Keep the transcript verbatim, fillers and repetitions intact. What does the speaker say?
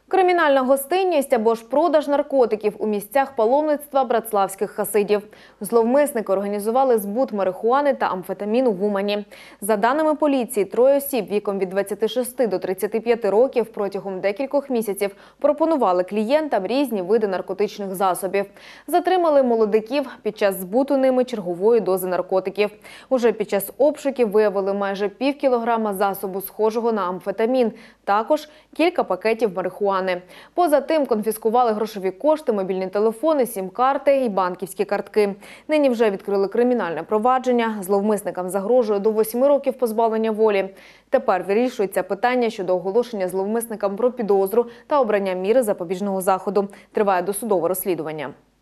Кримінальна гостинність або ж продаж наркотиків у місцях паломництва братславських хасидів. Зловмисники організували збут марихуани та амфетаміну в Умані. За даними поліції, троє осіб віком від двадцяти шести до тридцяти п'яти років протягом декількох місяців пропонували клієнтам різні види наркотичних засобів. Затримали молодиків під час збуту ними чергової дози наркотиків. Уже під час обшуків виявили майже пів кілограма засобу, схожого на амфетамін, також кілька пакетів марихуани. Поза тим, конфіскували грошові кошти, мобільні телефони, сім-карти і банківські картки. Нині вже відкрили кримінальне провадження. Зловмисникам загрожує до восьми років позбавлення волі. Тепер вирішується питання щодо оголошення зловмисникам про підозру та обрання міри запобіжного заходу. Триває досудове розслідування.